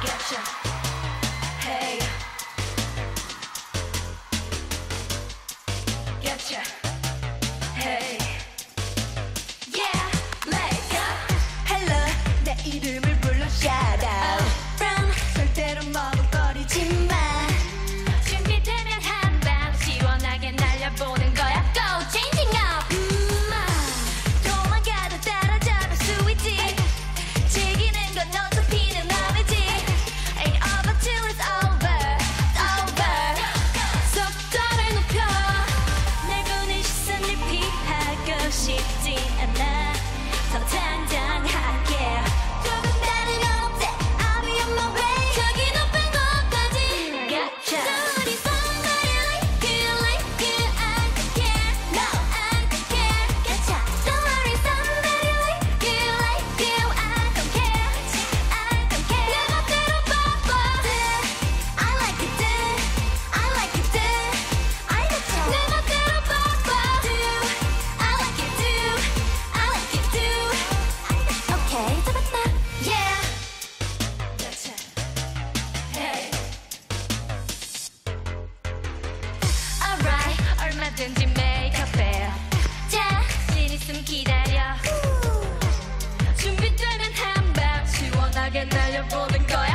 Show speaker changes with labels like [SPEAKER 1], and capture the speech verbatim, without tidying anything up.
[SPEAKER 1] Getcha. Hey. Getcha. Hey. Yeah. Let's go. Hello. 내 이름을 불러 shout out. From 절대로 머뭇거리지 마. 준비되면 한밤 시원하게 날려보는 거야. Go changing up. 음, 도망가도 따라잡을 수 있지. 즐기는 건 어차피 내 맘이지. Ain't over till it's over. It's over. 속도를 높여. 날 보는 시선을 피하고 싶지 않아. 더 당당하게. 조금 다른 건 없대. I'll be on my way. 저기 높은 곳까지. Getcha. 둘이 somebody like you, like you. I don't care. No, I don't care. Getcha. Don't worry, somebody like you, like you. I don't care. I don't care. 내 멋대로 뽀뽀. I like it, do. I like it, do. I like it. 내 멋대로 뽀뽀. I like it, do. I like it, do. Okay, 잡았다. Yeah. Getcha. Hey. Alright, 얼마든지 메이크업해. 자신 있으면 기다려. 준비되면 한밤 시원하게 날려보는 거야.